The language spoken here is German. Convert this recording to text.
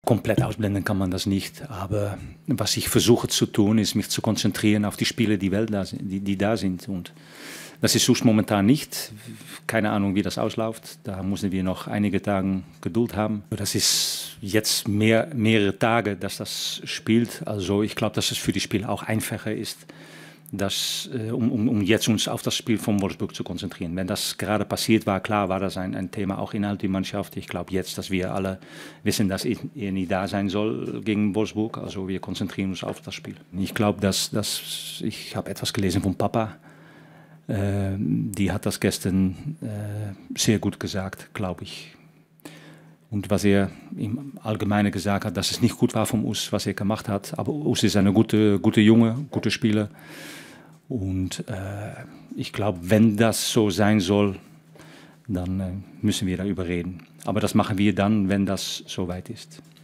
komplett ausblenden kann man das nicht. Aber was ich versuche zu tun, ist mich zu konzentrieren auf die Spiele, die da sind. Und das ist sonst momentan nicht. Keine Ahnung, wie das ausläuft. Da müssen wir noch einige Tage Geduld haben. Das ist jetzt mehrere Tage, dass das spielt. Also ich glaube, dass es für die Spieler auch einfacher ist, um jetzt uns auf das Spiel von Wolfsburg zu konzentrieren. Wenn das gerade passiert war, klar war das ein Thema auch innerhalb der Mannschaft. Ich glaube jetzt, dass wir alle wissen, dass er nie da sein soll gegen Wolfsburg. Also wir konzentrieren uns auf das Spiel. Ich glaube, ich habe etwas gelesen von Papa. Die hat das gestern sehr gut gesagt, glaube ich. Und was er im Allgemeinen gesagt hat, dass es nicht gut war von Urs, was er gemacht hat. Aber Urs ist ein guter Junge, guter Spieler. Und ich glaube, wenn das so sein soll, dann müssen wir darüber reden. Aber das machen wir dann, wenn das soweit ist.